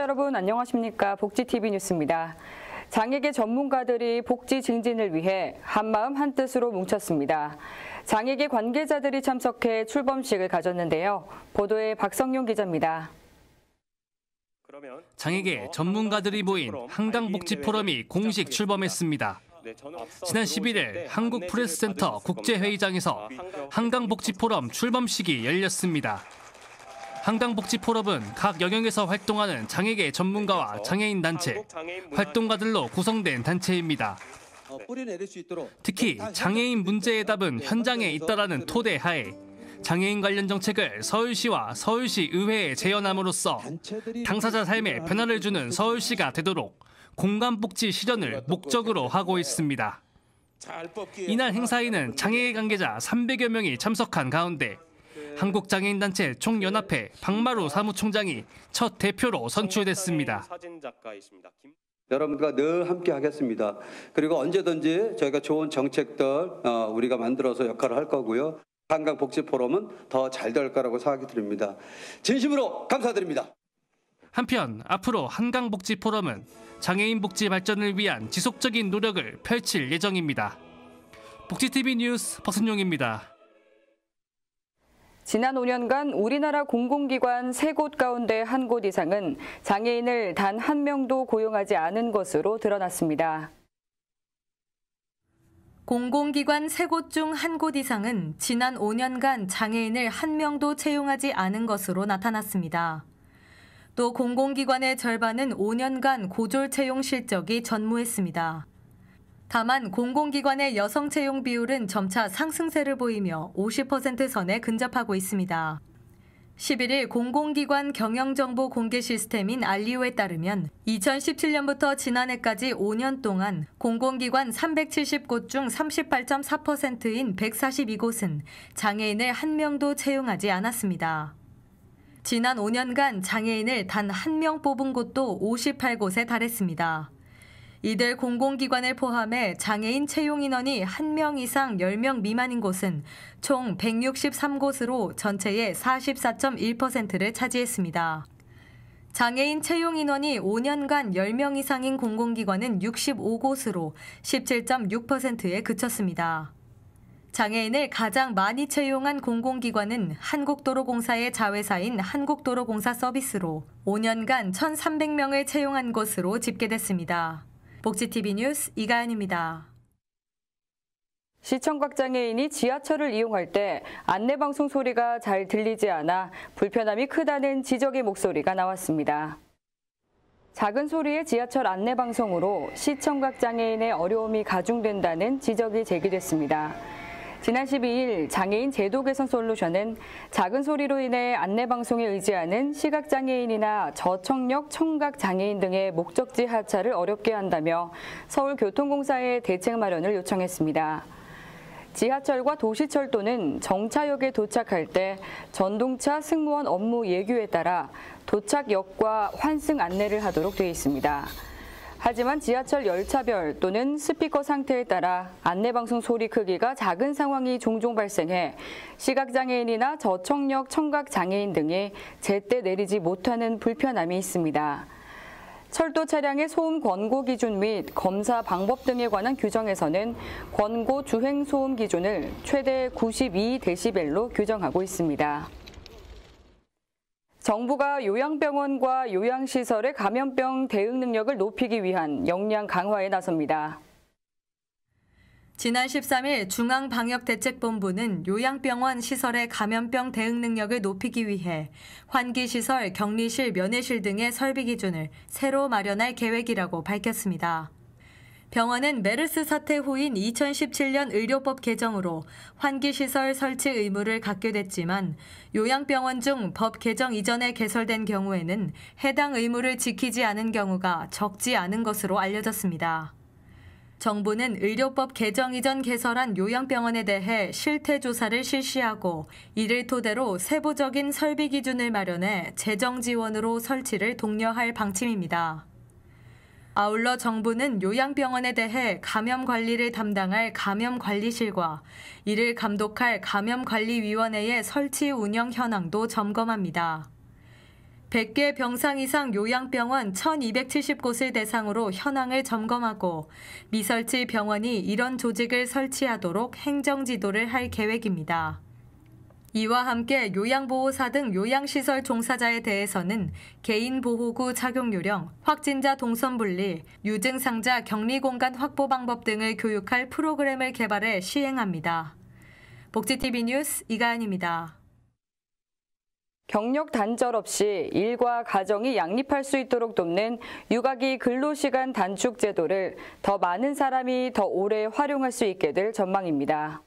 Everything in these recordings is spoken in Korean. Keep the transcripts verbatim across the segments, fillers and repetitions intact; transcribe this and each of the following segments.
시청자 여러분 안녕하십니까. 복지티비 뉴스입니다. 장애계 전문가들이 복지 증진을 위해 한마음 한뜻으로 뭉쳤습니다. 장애계 관계자들이 참석해 출범식을 가졌는데요. 보도에 박성용 기자입니다. 장애계 전문가들이 모인 한강복지포럼이 공식 출범했습니다. 지난 십일 일 한국프레스센터 국제회의장에서 한강복지포럼 출범식이 열렸습니다. 한강복지포럼은 각 영역에서 활동하는 장애계 전문가와 장애인 단체, 활동가들로 구성된 단체입니다. 특히 장애인 문제의 답은 현장에 있다라는 토대 하에 장애인 관련 정책을 서울시와 서울시 의회에 제언함으로써 당사자 삶에 변화를 주는 서울시가 되도록 공간복지 실현을 목적으로 하고 있습니다. 이날 행사에는 장애계 관계자 삼백여 명이 참석한 가운데 한국장애인단체 총연합회 박마루 사무총장이 첫 대표로 선출됐습니다. 여러분과 늘 함께 하겠습니다. 그리고 언제든지 저희가 좋은 정책들 우리가 만들어서 역할을 할 거고요. 한강복지포럼은 더 잘 될 거라고 생각이 듭니다. 진심으로 감사드립니다. 한편 앞으로 한강복지포럼은 장애인 복지 발전을 위한 지속적인 노력을 펼칠 예정입니다. 복지티비 뉴스 박순용입니다. 지난 오 년간 우리나라 공공기관 세 곳 가운데 한 곳 이상은 장애인을 단 한 명도 고용하지 않은 것으로 드러났습니다. 공공기관 세 곳 중 한 곳 이상은 지난 오 년간 장애인을 한 명도 채용하지 않은 것으로 나타났습니다. 또 공공기관의 절반은 오 년간 고졸 채용 실적이 전무했습니다. 다만 공공기관의 여성 채용 비율은 점차 상승세를 보이며 오십 퍼센트 선에 근접하고 있습니다. 십일 일 공공기관 경영정보 공개 시스템인 알리오에 따르면 이천십칠 년부터 지난해까지 오 년 동안 공공기관 삼백칠십 곳 중 삼십팔 점 사 퍼센트인 백사십이 곳은 장애인을 한 명도 채용하지 않았습니다. 지난 오 년간 장애인을 단 한 명 뽑은 곳도 오십팔 곳에 달했습니다. 이들 공공기관을 포함해 장애인 채용 인원이 한 명 이상 열 명 미만인 곳은 총 백육십삼 곳으로 전체의 사십사 점 일 퍼센트를 차지했습니다. 장애인 채용 인원이 오 년간 열 명 이상인 공공기관은 육십오 곳으로 십칠 점 육 퍼센트에 그쳤습니다. 장애인을 가장 많이 채용한 공공기관은 한국도로공사의 자회사인 한국도로공사 서비스로 오 년간 천삼백 명을 채용한 것으로 집계됐습니다. 복지티비 뉴스 이가연입니다. 시청각 장애인이 지하철을 이용할 때 안내방송 소리가 잘 들리지 않아 불편함이 크다는 지적의 목소리가 나왔습니다. 작은 소리의 지하철 안내방송으로 시청각 장애인의 어려움이 가중된다는 지적이 제기됐습니다. 지난 십이 일 장애인 제도 개선 솔루션은 작은 소리로 인해 안내방송에 의지하는 시각장애인이나 저청력, 청각장애인 등의 목적지 하차를 어렵게 한다며 서울교통공사에 대책 마련을 요청했습니다. 지하철과 도시철도는 정차역에 도착할 때 전동차 승무원 업무 예규에 따라 도착역과 환승 안내를 하도록 되어 있습니다. 하지만 지하철 열차별 또는 스피커 상태에 따라 안내방송 소리 크기가 작은 상황이 종종 발생해 시각장애인이나 저청력, 청각장애인 등이 제때 내리지 못하는 불편함이 있습니다. 철도 차량의 소음 권고 기준 및 검사 방법 등에 관한 규정에서는 권고 주행 소음 기준을 최대 구십이 데시벨로 규정하고 있습니다. 정부가 요양병원과 요양시설의 감염병 대응 능력을 높이기 위한 역량 강화에 나섭니다. 지난 십삼 일 중앙방역대책본부는 요양병원 시설의 감염병 대응 능력을 높이기 위해 환기시설, 격리실, 면회실 등의 설비 기준을 새로 마련할 계획이라고 밝혔습니다. 병원은 메르스 사태 후인 이천십칠 년 의료법 개정으로 환기시설 설치 의무를 갖게 됐지만 요양병원 중 법 개정 이전에 개설된 경우에는 해당 의무를 지키지 않은 경우가 적지 않은 것으로 알려졌습니다. 정부는 의료법 개정 이전 개설한 요양병원에 대해 실태조사를 실시하고 이를 토대로 세부적인 설비 기준을 마련해 재정 지원으로 설치를 독려할 방침입니다. 아울러 정부는 요양병원에 대해 감염 관리를 담당할 감염관리실과 이를 감독할 감염관리위원회의 설치 운영 현황도 점검합니다. 백 개 병상 이상 요양병원 천이백칠십 곳을 대상으로 현황을 점검하고 미설치 병원이 이런 조직을 설치하도록 행정지도를 할 계획입니다. 이와 함께 요양보호사 등 요양시설 종사자에 대해서는 개인보호구 착용 요령, 확진자 동선분리, 유증상자 격리공간 확보 방법 등을 교육할 프로그램을 개발해 시행합니다. 복지티비 뉴스 이가은입니다. 경력 단절 없이 일과 가정이 양립할 수 있도록 돕는 육아기 근로시간 단축 제도를 더 많은 사람이 더 오래 활용할 수 있게 될 전망입니다.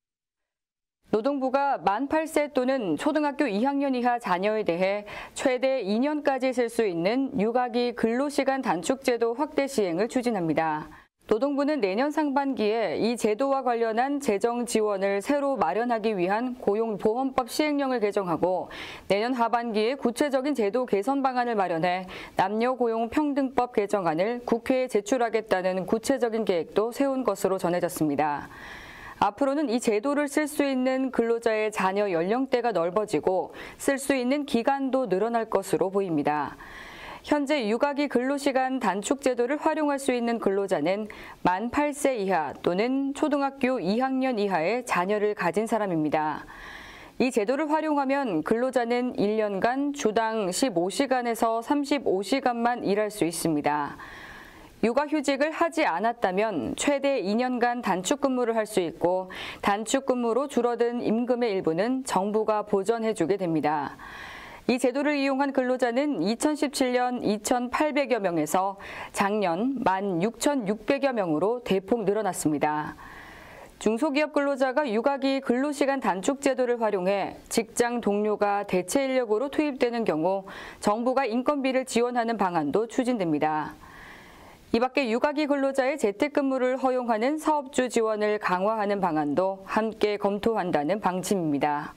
노동부가 만 팔 세 또는 초등학교 이 학년 이하 자녀에 대해 최대 이 년까지 쓸 수 있는 육아기 근로시간 단축 제도 확대 시행을 추진합니다. 노동부는 내년 상반기에 이 제도와 관련한 재정 지원을 새로 마련하기 위한 고용보험법 시행령을 개정하고 내년 하반기에 구체적인 제도 개선 방안을 마련해 남녀고용평등법 개정안을 국회에 제출하겠다는 구체적인 계획도 세운 것으로 전해졌습니다. 앞으로는 이 제도를 쓸 수 있는 근로자의 자녀 연령대가 넓어지고 쓸 수 있는 기간도 늘어날 것으로 보입니다. 현재 육아기 근로시간 단축 제도를 활용할 수 있는 근로자는 만 팔 세 이하 또는 초등학교 이 학년 이하의 자녀를 가진 사람입니다. 이 제도를 활용하면 근로자는 일 년간 주당 십오 시간에서 삼십오 시간만 일할 수 있습니다. 육아휴직을 하지 않았다면 최대 이 년간 단축 근무를 할 수 있고 단축 근무로 줄어든 임금의 일부는 정부가 보전해주게 됩니다. 이 제도를 이용한 근로자는 이천십칠 년 이천팔백여 명에서 작년 만 육천육백여 명으로 대폭 늘어났습니다. 중소기업 근로자가 육아기 근로시간 단축 제도를 활용해 직장 동료가 대체 인력으로 투입되는 경우 정부가 인건비를 지원하는 방안도 추진됩니다. 이 밖에 육아기 근로자의 재택근무를 허용하는 사업주 지원을 강화하는 방안도 함께 검토한다는 방침입니다.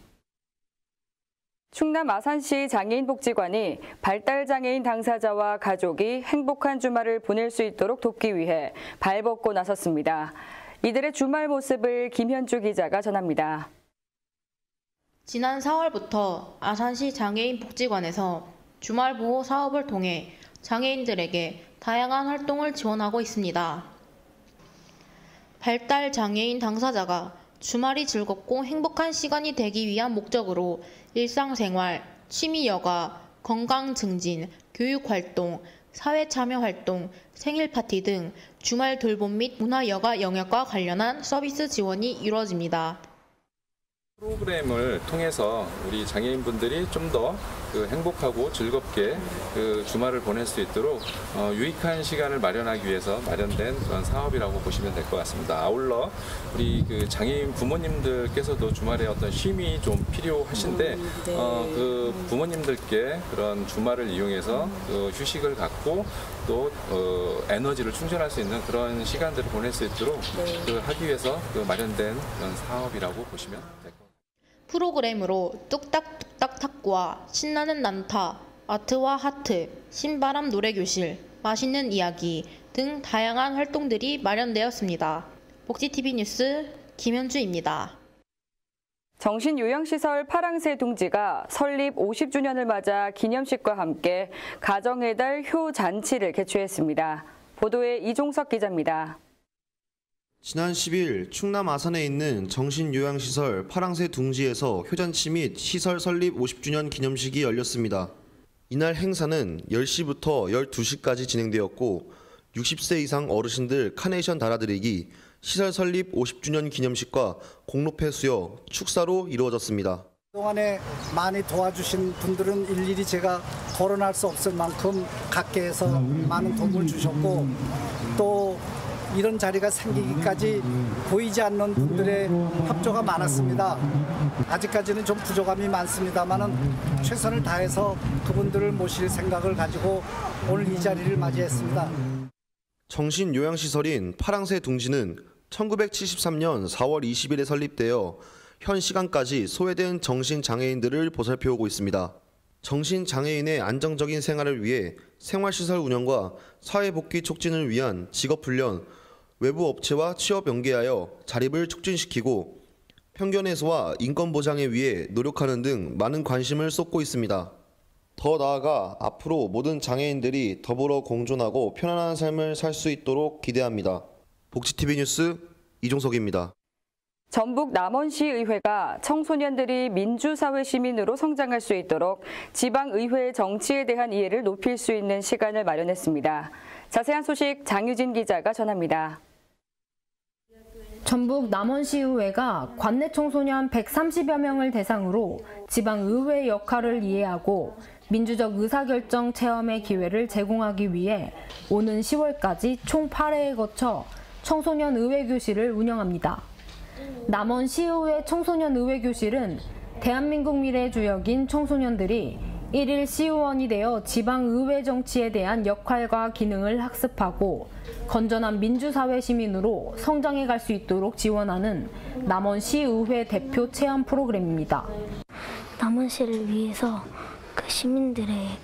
충남 아산시 장애인복지관이 발달장애인 당사자와 가족이 행복한 주말을 보낼 수 있도록 돕기 위해 발벗고 나섰습니다. 이들의 주말 모습을 김현주 기자가 전합니다. 지난 사월부터 아산시 장애인복지관에서 주말보호 사업을 통해 장애인들에게 다양한 활동을 지원하고 있습니다. 발달장애인 당사자가 주말이 즐겁고 행복한 시간이 되기 위한 목적으로 일상생활, 취미여가, 건강증진, 교육활동, 사회참여활동, 생일파티 등 주말 돌봄 및 문화여가 영역과 관련한 서비스 지원이 이루어집니다. 프로그램을 통해서 우리 장애인분들이 좀 더 그 행복하고 즐겁게 그 주말을 보낼 수 있도록 어, 유익한 시간을 마련하기 위해서 마련된 그런 사업이라고 보시면 될 것 같습니다. 아울러 우리 그 장애인 부모님들께서도 주말에 어떤 쉼이 좀 필요하신데 어, 그 부모님들께 그런 주말을 이용해서 그 휴식을 갖고 또 어, 에너지를 충전할 수 있는 그런 시간들을 보낼 수 있도록 그 하기 위해서 그 마련된 그런 사업이라고 보시면 될 것 같습니다. 프로그램으로 뚝딱뚝딱 탁구와 신나는 난타, 아트와 하트, 신바람 노래교실, 맛있는 이야기 등 다양한 활동들이 마련되었습니다. 복지티비 뉴스 김현주입니다. 정신요양시설 파랑새 둥지가 설립 오십 주년을 맞아 기념식과 함께 가정의 달 효잔치를 개최했습니다. 보도에 이종석 기자입니다. 지난 십 일 충남 아산에 있는 정신요양시설 파랑새 둥지에서 효잔치 및 시설 설립 오십 주년 기념식이 열렸습니다. 이날 행사는 열 시부터 열두 시까지 진행되었고 육십 세 이상 어르신들 카네이션 달아드리기, 시설 설립 오십 주년 기념식과 공로패 수여, 축사로 이루어졌습니다. 그동안에 많이 도와주신 분들은 일일이 제가 거론할 수 없을 만큼 각계에서 많은 도움을 주셨고 또 이런 자리가 생기기까지 보이지 않는 분들의 협조가 많았습니다. 아직까지는 좀 부족함이 많습니다만 최선을 다해서 그분들을 모실 생각을 가지고 오늘 이 자리를 맞이했습니다. 정신요양시설인 파랑새 둥지는 천구백칠십삼 년 사월 이십일에 설립되어 현 시간까지 소외된 정신장애인들을 보살펴오고 있습니다. 정신장애인의 안정적인 생활을 위해 생활시설 운영과 사회복귀 촉진을 위한 직업훈련, 외부 업체와 취업 연계하여 자립을 촉진시키고 편견 해소와 인권 보장에 위해 노력하는 등 많은 관심을 쏟고 있습니다. 더 나아가 앞으로 모든 장애인들이 더불어 공존하고 편안한 삶을 살 수 있도록 기대합니다. 복지티비 뉴스 이종석입니다. 전북 남원시의회가 청소년들이 민주사회 시민으로 성장할 수 있도록 지방의회 정치에 대한 이해를 높일 수 있는 시간을 마련했습니다. 자세한 소식 장유진 기자가 전합니다. 전북 남원시의회가 관내 청소년 백삼십여 명을 대상으로 지방의회 역할을 이해하고 민주적 의사결정 체험의 기회를 제공하기 위해 오는 시월까지 총 팔 회에 거쳐 청소년 의회교실을 운영합니다. 남원시의회 청소년 의회교실은 대한민국 미래 주역인 청소년들이 일일 시의원이 되어 지방의회 정치에 대한 역할과 기능을 학습하고 건전한 민주사회 시민으로 성장해 갈 수 있도록 지원하는 남원시의회 대표 체험 프로그램입니다. 남원시를 위해서 그 시민들의 그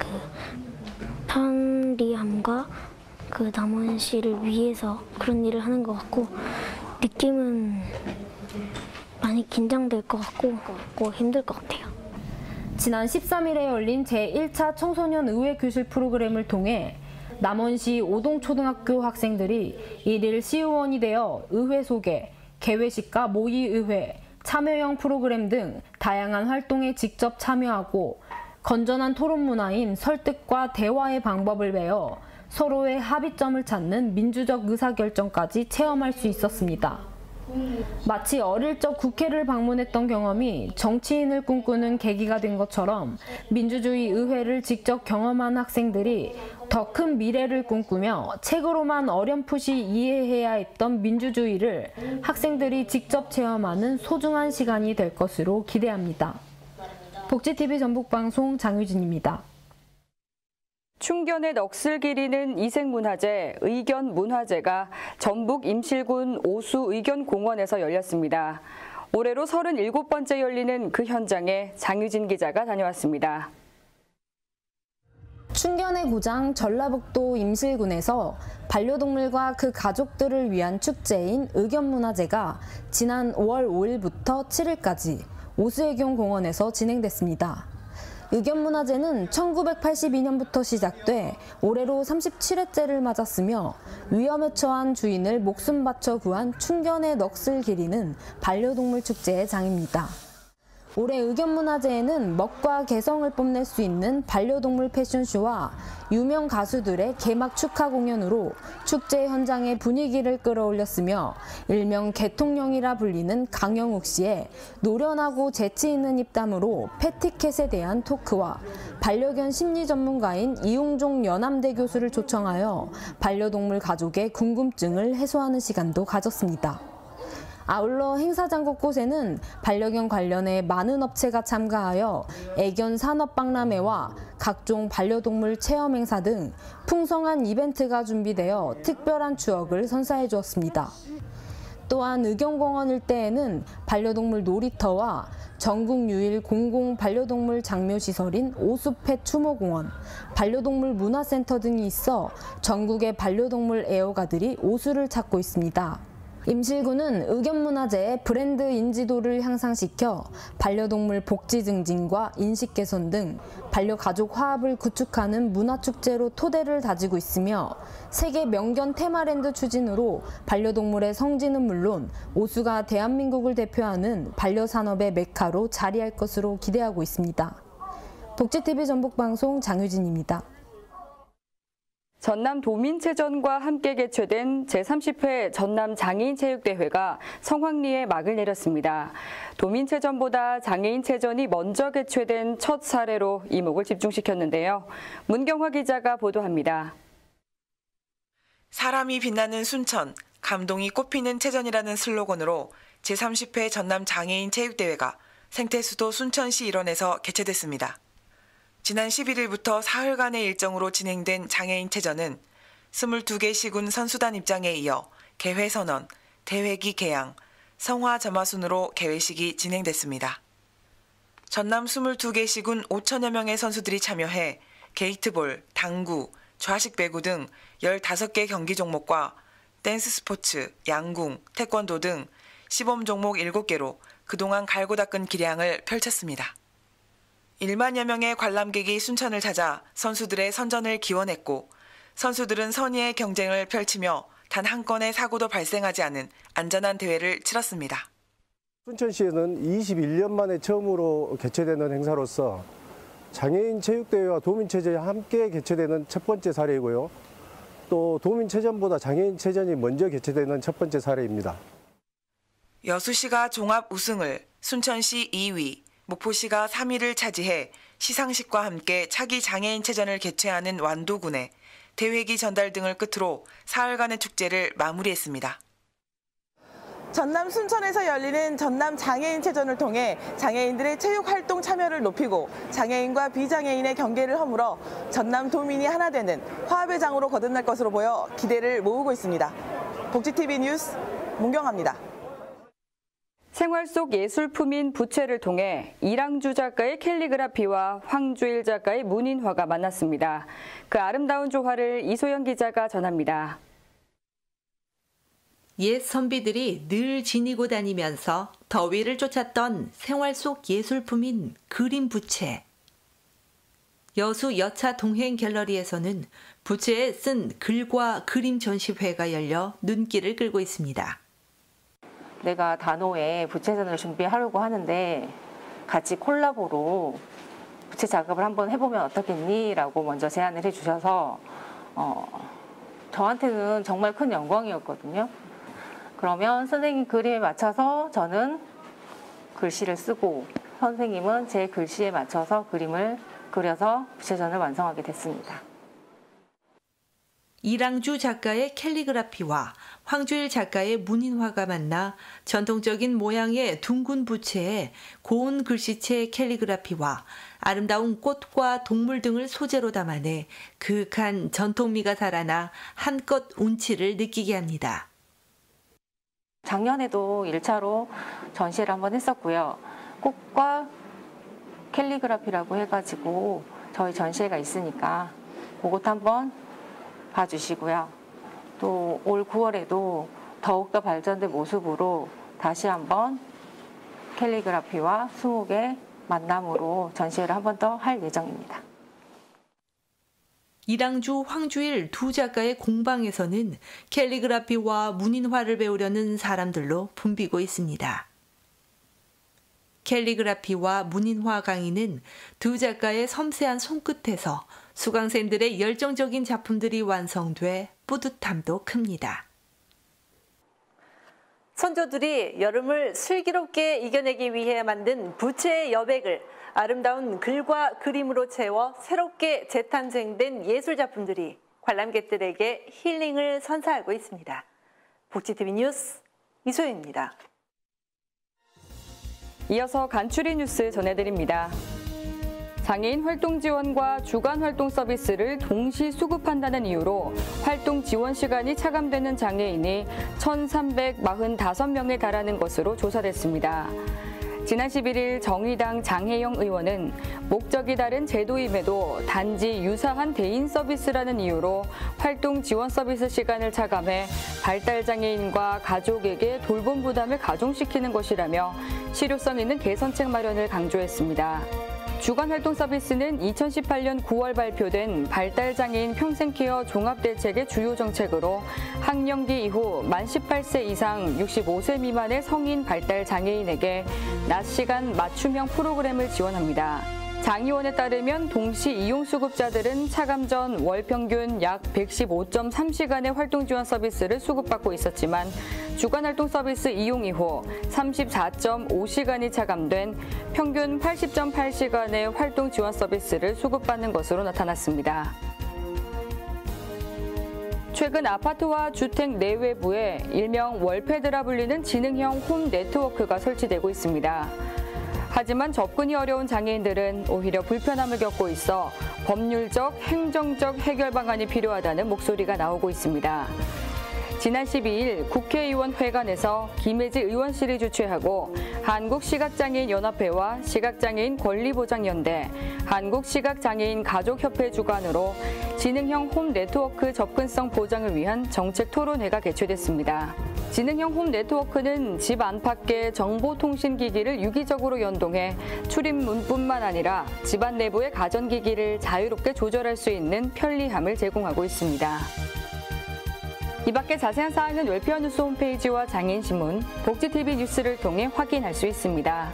편리함과 그 남원시를 위해서 그런 일을 하는 것 같고 느낌은 많이 긴장될 것 같고 힘들 것 같아요. 지난 십삼 일에 열린 제일 차 청소년 의회교실 프로그램을 통해 남원시 오동초등학교 학생들이 일일 시의원이 되어 의회 소개, 개회식과 모의의회, 참여형 프로그램 등 다양한 활동에 직접 참여하고 건전한 토론 문화인 설득과 대화의 방법을 배워 서로의 합의점을 찾는 민주적 의사결정까지 체험할 수 있었습니다. 마치 어릴 적 국회를 방문했던 경험이 정치인을 꿈꾸는 계기가 된 것처럼 민주주의 의회를 직접 경험한 학생들이 더 큰 미래를 꿈꾸며 책으로만 어렴풋이 이해해야 했던 민주주의를 학생들이 직접 체험하는 소중한 시간이 될 것으로 기대합니다. 복지티비 전북방송 장유진입니다. 충견의 넋을 기리는 이색문화제 의견문화제가 전북 임실군 오수 의견공원에서 열렸습니다. 올해로 서른일곱 번째 열리는 그 현장에 장유진 기자가 다녀왔습니다. 충견의 고장 전라북도 임실군에서 반려동물과 그 가족들을 위한 축제인 의견문화제가 지난 오월 오일부터 칠일까지 오수의견공원에서 진행됐습니다. 의견문화제는 천구백팔십이 년부터 시작돼 올해로 삼십칠 회째를 맞았으며 위험에 처한 주인을 목숨 바쳐 구한 충견의 넋을 기리는 반려동물 축제의 장입니다. 올해 의견문화제에는 멋과 개성을 뽐낼 수 있는 반려동물 패션쇼와 유명 가수들의 개막 축하 공연으로 축제 현장의 분위기를 끌어올렸으며 일명 개통령이라 불리는 강영욱 씨의 노련하고 재치 있는 입담으로 패티켓에 대한 토크와 반려견 심리 전문가인 이웅종 연암대 교수를 초청하여 반려동물 가족의 궁금증을 해소하는 시간도 가졌습니다. 아울러 행사장 곳곳에는 반려견 관련해 많은 업체가 참가하여 애견 산업박람회와 각종 반려동물 체험 행사 등 풍성한 이벤트가 준비되어 특별한 추억을 선사해 주었습니다. 또한 의견공원 일대에는 반려동물 놀이터와 전국 유일 공공 반려동물 장묘시설인 오수펫 추모공원, 반려동물 문화센터 등이 있어 전국의 반려동물 애호가들이 오수를 찾고 있습니다. 임실군은 의견문화제의 브랜드 인지도를 향상시켜 반려동물 복지 증진과 인식 개선 등 반려가족 화합을 구축하는 문화축제로 토대를 다지고 있으며 세계 명견 테마랜드 추진으로 반려동물의 성지는 물론 오수가 대한민국을 대표하는 반려산업의 메카로 자리할 것으로 기대하고 있습니다. 복지티비 전북방송 장유진입니다. 전남 도민체전과 함께 개최된 제삼십 회 전남 장애인체육대회가 성황리에 막을 내렸습니다. 도민체전보다 장애인체전이 먼저 개최된 첫 사례로 이목을 집중시켰는데요. 문경화 기자가 보도합니다. 사람이 빛나는 순천, 감동이 꽃피는 체전이라는 슬로건으로 제삼십 회 전남 장애인체육대회가 생태수도 순천시 일원에서 개최됐습니다. 지난 십일일부터 사흘간의 일정으로 진행된 장애인체전은 스물두 개 시군 선수단 입장에 이어 개회선언, 대회기 개양, 성화 점화 순으로 개회식이 진행됐습니다. 전남 스물두 개 시군 오천여 명의 선수들이 참여해 게이트볼, 당구, 좌식 배구 등 열다섯 개 경기 종목과 댄스 스포츠, 양궁, 태권도 등 시범 종목 일곱 개로 그동안 갈고 닦은 기량을 펼쳤습니다. 일만여 명의 관람객이 순천을 찾아 선수들의 선전을 기원했고 선수들은 선의의 경쟁을 펼치며 단 한 건의 사고도 발생하지 않은 안전한 대회를 치렀습니다. 순천시에는 이십일 년 만에 처음으로 개최되는 행사로서 장애인 체육대회와 도민체전이 함께 개최되는 첫 번째 사례이고요. 또 도민체전보다 장애인체전이 먼저 개최되는 첫 번째 사례입니다. 여수시가 종합 우승을, 순천시 이 위, 목포시가 삼 위를 차지해 시상식과 함께 차기 장애인체전을 개최하는 완도군에 대회기 전달 등을 끝으로 사흘간의 축제를 마무리했습니다. 전남 순천에서 열리는 전남 장애인체전을 통해 장애인들의 체육활동 참여를 높이고 장애인과 비장애인의 경계를 허물어 전남 도민이 하나 되는 화합의 장으로 거듭날 것으로 보여 기대를 모으고 있습니다. 복지티비 뉴스 문경아입니다. 생활 속 예술품인 부채를 통해 이랑주 작가의 캘리그라피와 황주일 작가의 문인화가 만났습니다. 그 아름다운 조화를 이소영 기자가 전합니다. 옛 선비들이 늘 지니고 다니면서 더위를 쫓았던 생활 속 예술품인 그림 부채. 여수 여차 동행 갤러리에서는 부채에 쓴 글과 그림 전시회가 열려 눈길을 끌고 있습니다. 내가 단오에 부채전을 준비하려고 하는데 같이 콜라보로 부채 작업을 한번 해보면 어떻겠니? 라고 먼저 제안을 해주셔서 어, 저한테는 정말 큰 영광이었거든요. 그러면 선생님 그림에 맞춰서 저는 글씨를 쓰고 선생님은 제 글씨에 맞춰서 그림을 그려서 부채전을 완성하게 됐습니다. 이랑주 작가의 캘리그라피와 황주일 작가의 문인화가 만나 전통적인 모양의 둥근 부채에 고운 글씨체 캘리그라피와 아름다운 꽃과 동물 등을 소재로 담아내 그윽한 전통미가 살아나 한껏 운치를 느끼게 합니다. 작년에도 일 차로 전시를 한번 했었고요. 꽃과 캘리그라피라고 해가지고 저희 전시회가 있으니까 그것도 한번 봐주시고요. 또 올 구월에도 더욱더 발전된 모습으로 다시 한번 캘리그라피와 스무 개 만남으로 전시회를 한 번 더 할 예정입니다. 이랑주, 황주일 두 작가의 공방에서는 캘리그라피와 문인화를 배우려는 사람들로 붐비고 있습니다. 캘리그라피와 문인화 강의는 두 작가의 섬세한 손끝에서 수강생들의 열정적인 작품들이 완성돼 뿌듯함도 큽니다. 선조들이 여름을 슬기롭게 이겨내기 위해 만든 부채의 여백을 아름다운 글과 그림으로 채워 새롭게 재탄생된 예술작품들이 관람객들에게 힐링을 선사하고 있습니다. 복지티비 뉴스 이소연입니다. 이어서 간추리 뉴스 전해드립니다. 장애인 활동 지원과 주간 활동 서비스를 동시 수급한다는 이유로 활동 지원 시간이 차감되는 장애인이 천삼백사십오 명에 달하는 것으로 조사됐습니다. 지난 십일 일 정의당 장혜영 의원은 목적이 다른 제도임에도 단지 유사한 대인 서비스라는 이유로 활동 지원 서비스 시간을 차감해 발달장애인과 가족에게 돌봄 부담을 가중시키는 것이라며 실효성 있는 개선책 마련을 강조했습니다. 주간 활동 서비스는 이천십팔 년 구월 발표된 발달장애인 평생케어 종합대책의 주요 정책으로 학령기 이후 만 십팔 세 이상 육십오 세 미만의 성인 발달장애인에게 낮 시간 맞춤형 프로그램을 지원합니다. 장 의원에 따르면 동시 이용 수급자들은 차감 전 월 평균 약 백십오 점 삼 시간의 활동 지원 서비스를 수급받고 있었지만 주간 활동 서비스 이용 이후 삼십사 점 오 시간이 차감된 평균 팔십 점 팔 시간의 활동 지원 서비스를 수급받는 것으로 나타났습니다. 최근 아파트와 주택 내외부에 일명 월패드라 불리는 지능형 홈 네트워크가 설치되고 있습니다. 하지만 접근이 어려운 장애인들은 오히려 불편함을 겪고 있어 법률적, 행정적 해결 방안이 필요하다는 목소리가 나오고 있습니다. 지난 십이일 국회의원 회관에서 김혜지 의원실이 주최하고 한국시각장애인연합회와 시각장애인 권리보장연대, 한국시각장애인 가족협회 주관으로 지능형 홈 네트워크 접근성 보장을 위한 정책 토론회가 개최됐습니다. 지능형 홈 네트워크는 집 안팎의 정보통신기기를 유기적으로 연동해 출입문뿐만 아니라 집안 내부의 가전기기를 자유롭게 조절할 수 있는 편리함을 제공하고 있습니다. 이 밖에 자세한 사항은 웰페어 뉴스 홈페이지와 장애인신문, 복지티비 뉴스를 통해 확인할 수 있습니다.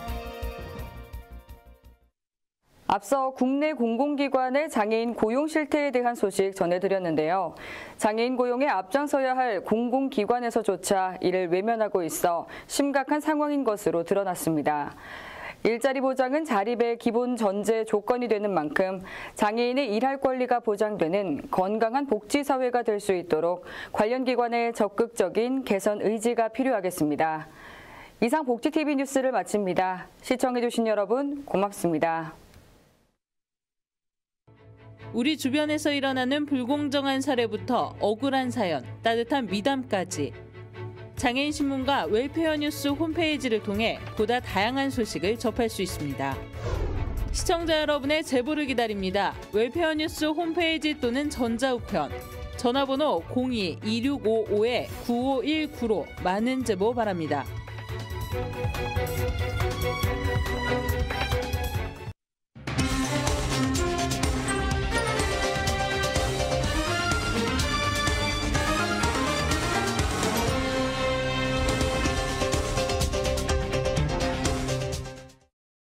앞서 국내 공공기관의 장애인 고용 실태에 대한 소식 전해드렸는데요. 장애인 고용에 앞장서야 할 공공기관에서조차 이를 외면하고 있어 심각한 상황인 것으로 드러났습니다. 일자리 보장은 자립의 기본 전제 조건이 되는 만큼 장애인의 일할 권리가 보장되는 건강한 복지사회가 될 수 있도록 관련 기관의 적극적인 개선 의지가 필요하겠습니다. 이상 복지티비 뉴스를 마칩니다. 시청해주신 여러분 고맙습니다. 우리 주변에서 일어나는 불공정한 사례부터 억울한 사연, 따뜻한 미담까지 장애인신문과 웰페어 뉴스 홈페이지를 통해 보다 다양한 소식을 접할 수 있습니다. 시청자 여러분의 제보를 기다립니다. 웰페어 뉴스 홈페이지 또는 전자우편, 전화번호 공이 이육오오 구오일구로 많은 제보 바랍니다.